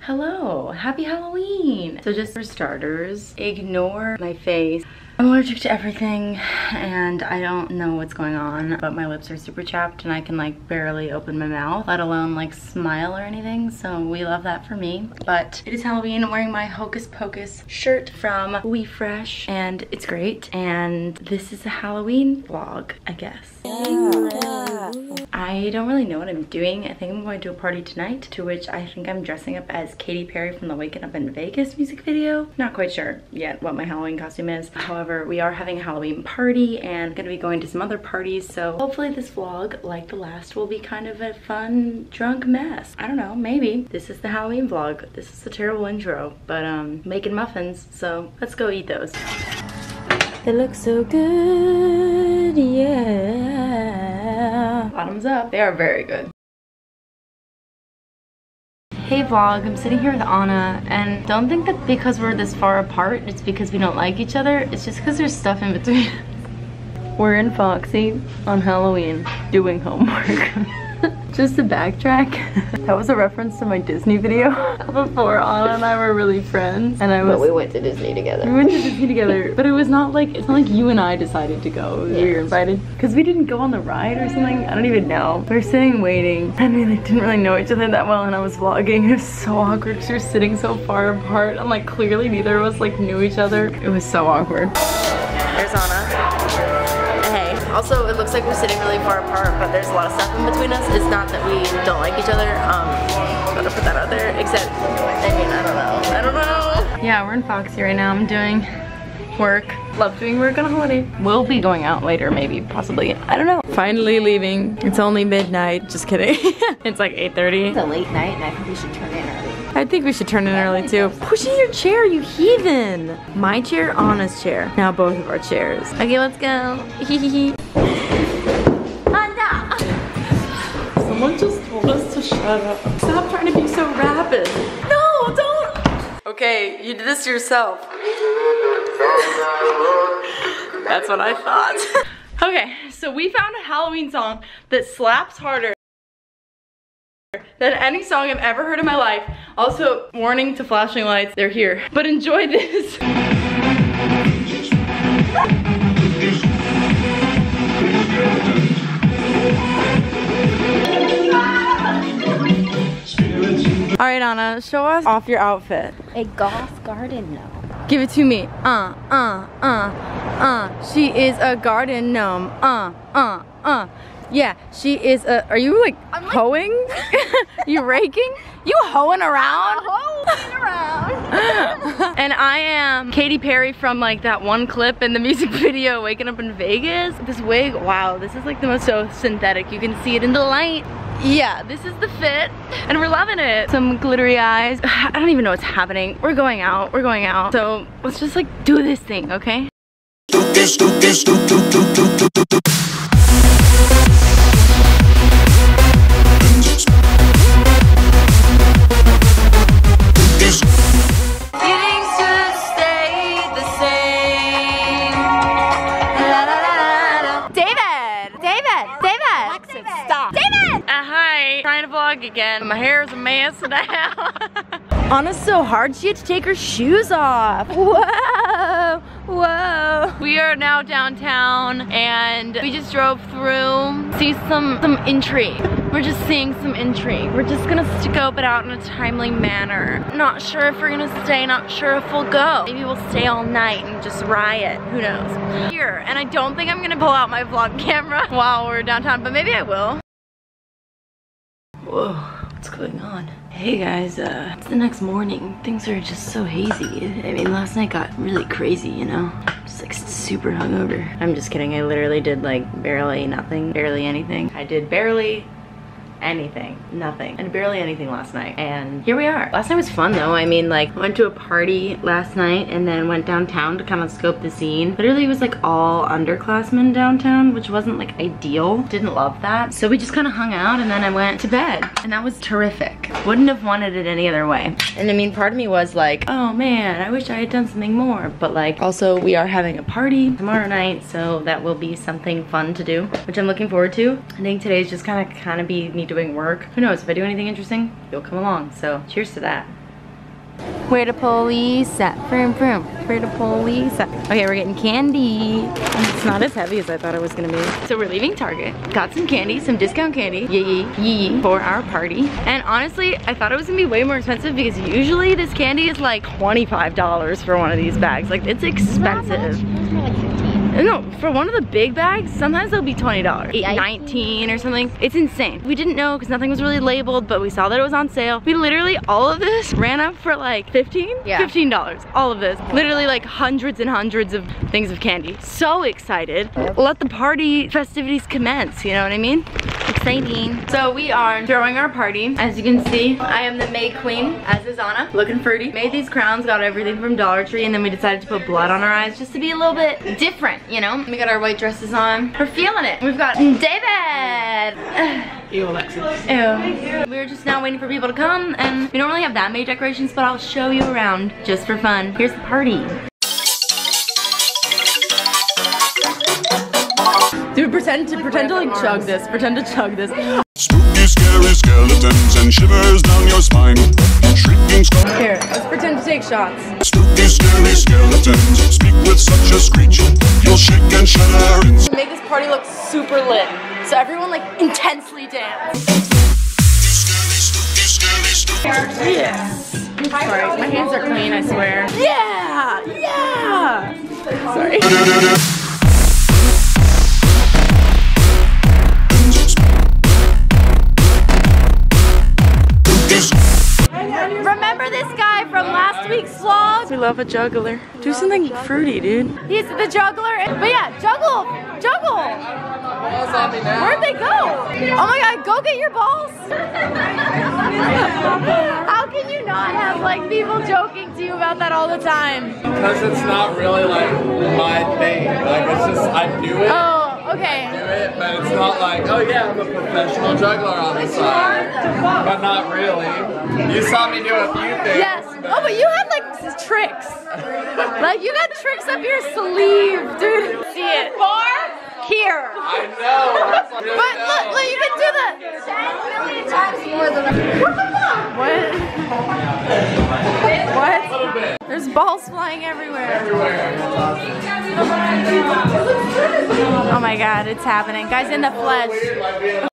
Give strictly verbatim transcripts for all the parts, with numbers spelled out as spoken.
Hello, happy Halloween. So just for starters, ignore my face. I'm allergic to everything and I don't know what's going on, but my lips are super chapped and I can like barely open my mouth, let alone like smile or anything. So we love that for me. But it is Halloween. I'm wearing my Hocus Pocus shirt from We Fresh and it's great. And this is a Halloween vlog, I guess. Yeah. I don't really know what I'm doing. I think I'm going to a party tonight, to which I think I'm dressing up as Katy Perry from the Waking Up in Vegas music video. Not quite sure yet what my Halloween costume is. However, we are having a Halloween party and gonna be going to some other parties, so hopefully this vlog, like the last, will be kind of a fun, drunk mess. I don't know, maybe. This is the Halloween vlog. This is a terrible intro, but um, making muffins, so let's go eat those. They look so good, yeah. Bottoms up. They are very good. Hey vlog, I'm sitting here with Anna, and don't think that because we're this far apart, it's because we don't like each other. It's just because there's stuff in between. We're in Foxy on Halloween doing homework. Just to backtrack, that was a reference to my Disney video before Anna and I were really friends, and I was. But we went to Disney together. We went to Disney together, but it was not like it's not like you and I decided to go. Yeah. We were invited because we didn't go on the ride or something. I don't even know. We were sitting waiting, and we like didn't really know each other that well. And I was vlogging. It was so awkward because we were sitting so far apart, and like clearly neither of us like knew each other. It was so awkward. There's Anna. Also, it looks like we're sitting really far apart, but there's a lot of stuff in between us. It's not that we don't like each other. Um, gotta put that out there. Except, I mean, I don't know. I don't know. Yeah, we're in Foxy right now. I'm doing work. Love doing work on a holiday. We'll be going out later, maybe, possibly. I don't know. Finally leaving. It's only midnight. Just kidding. It's like eight thirty. It's a late night, and I think we should turn in early. I think we should turn in early too. Pushing your chair, you heathen. My chair, Anna's chair. Now both of our chairs. Okay, let's go. Anna! Someone just told us to shut up. Stop trying to be so rapid. No, don't. Okay, you did this to yourself. That's what I thought. Okay, so we found a Halloween song that slaps harder than any song I've ever heard in my life. Also, warning to flashing lights, they're here. But enjoy this. All right, Anna, show us off your outfit. A goth garden gnome. Give it to me. Uh, uh, uh, uh. She is a garden gnome. Uh, uh, uh. Yeah, she is a, are you like, like hoeing? You raking? You hoeing around? Hoeing around. And I am Katy Perry from like that one clip in the music video, Waking Up in Vegas. This wig, wow, this is like the most so synthetic. You can see it in the light. Yeah, this is the fit, and we're loving it. Some glittery eyes. I don't even know what's happening. We're going out, we're going out. So let's just like do this thing, okay? Do this, do this, do, do, do, do, do, do, do. Again. My hair is a mess now. Anna's so hard she had to take her shoes off. Whoa, whoa. We are now downtown and we just drove through, see some some intrigue. We're just seeing some intrigue. We're just gonna scope it out in a timely manner. Not sure if we're gonna stay, not sure if we'll go. Maybe we'll stay all night and just riot, who knows. Here, and I don't think I'm gonna pull out my vlog camera while we're downtown, but maybe I will. Whoa, what's going on? Hey guys, uh, it's the next morning. Things are just so hazy. I mean, last night got really crazy, you know? Just like super hungover. I'm just kidding, I literally did like barely nothing, barely anything. I did barely anything, nothing, and barely anything last night, and here we are. Last night was fun though. I mean, like, went to a party last night and then went downtown to kind of scope the scene. Literally, it was like all underclassmen downtown, which wasn't like ideal. Didn't love that. So we just kind of hung out and then I went to bed, and that was terrific. Wouldn't have wanted it any other way. And I mean, part of me was like, oh man, I wish I had done something more, but like, also we are having a party tomorrow night, so that will be something fun to do, which I'm looking forward to. I think today's just kind of kind of be me doing work. Who knows, if I do anything interesting, you'll come along. So cheers to that. Where the police at? Vroom, vroom. Where the police at? Okay, we're getting candy. It's not as heavy as I thought it was gonna be. So we're leaving Target. Got some candy, some discount candy. Yee yee yee for our party. And honestly, I thought it was gonna be way more expensive because usually this candy is like twenty-five dollars for one of these bags. Like, it's expensive. No, for one of the big bags, sometimes they'll be twenty dollars, nineteen or something. It's insane. We didn't know because nothing was really labeled, but we saw that it was on sale. We literally, all of this ran up for like fifteen? Yeah. fifteen dollars, all of this. Literally like hundreds and hundreds of things of candy. So excited. Let the party festivities commence, you know what I mean? Exciting. So we are throwing our party. As you can see, I am the May Queen, as is Anna, looking fruity. Made these crowns, got everything from Dollar Tree, and then we decided to put blood on our eyes just to be a little bit different, you know? We got our white dresses on. We're feeling it. We've got David. Ew, Alexis. Ew. We're just now waiting for people to come, and we don't really have that many decorations, but I'll show you around just for fun. Here's the party. Dude, pretend to pretend to like chug this. Pretend to chug this. Spooky, scary skeletons and shivers down your spine. Shrieking skulls. Here, let's pretend to take shots. Spooky, scary skeletons speak with such a screech. You'll shake and shudder. Make this party look super lit, so everyone like intensely dance. Yes. Sorry, my hands are clean, I swear. Yeah, yeah. Sorry. Remember this guy from last week's vlog? We love a juggler. Do something fruity, dude. He's the juggler. But yeah, juggle, juggle. Where'd they go? Oh my god, go get your balls. How can you not have like people joking to you about that all the time? Because it's not really like my thing. Like, it's just, I do it. Oh, okay. I do it, but it's not like, oh yeah, I'm a professional juggler on the side. But not really. You saw me do a few things. Yes. Oh, but you have like tricks. Like, you got tricks up your sleeve, dude. See it. Far? Here. I know. Really But know. look, look, you can do that. ten million times more than What? What? A little bit. There's balls flying everywhere. Everywhere. Oh my god, it's happening. Guys, in the flesh.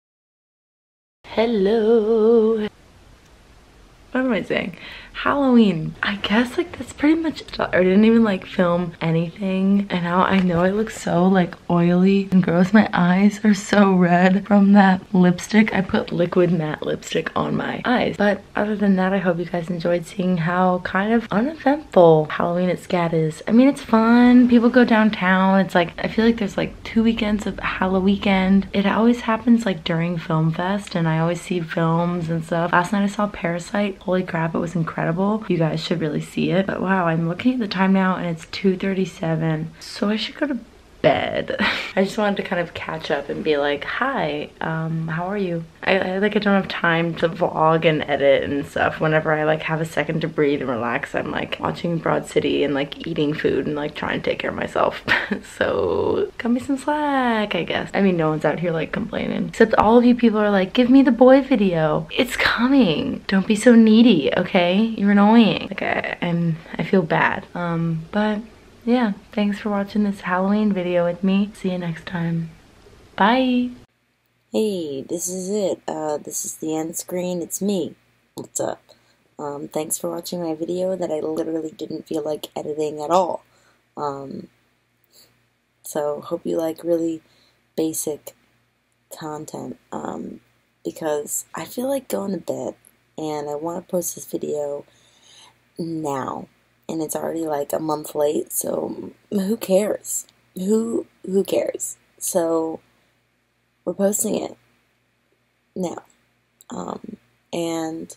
Hello. What am I saying? Halloween. I guess like that's pretty much it. I didn't even like film anything, and now I know I look so like oily and gross. My eyes are so red from that lipstick. I put liquid matte lipstick on my eyes. But other than that, I hope you guys enjoyed seeing how kind of uneventful Halloween at SCAD is. I mean, it's fun. People go downtown. It's like, I feel like there's like two weekends of Halloween weekend. It always happens like during Film Fest, and I always see films and stuff. Last night I saw Parasite. Holy crap, it was incredible. You guys should really see it. But wow, I'm looking at the time now and it's two thirty-seven. So I should go to bed. I just wanted to kind of catch up and be like, hi, um, how are you? I, I like I don't have time to vlog and edit and stuff. Whenever I like have a second to breathe and relax, I'm like watching Broad City and like eating food and like trying to take care of myself. So cut me some slack, I guess. I mean, no one's out here like complaining. Except all of you people are like, give me the boy video. It's coming. Don't be so needy, okay? You're annoying. Like I, I'm, I feel bad. Um, but yeah, thanks for watching this Halloween video with me. See you next time. Bye. Hey, this is it. Uh, this is the end screen. It's me. What's up? Um, thanks for watching my video that I literally didn't feel like editing at all. Um, so, hope you like really basic content. Um, because I feel like going to bed, and I want to post this video now. And it's already like a month late, so who cares? Who who cares? So we're posting it now. Um, and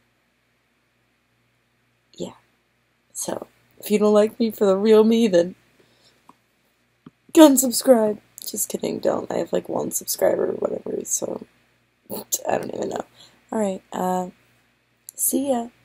yeah. So if you don't like me for the real me, then go and subscribe. Just kidding, don't. I have like one subscriber or whatever, so I don't even know. Alright, uh, see ya.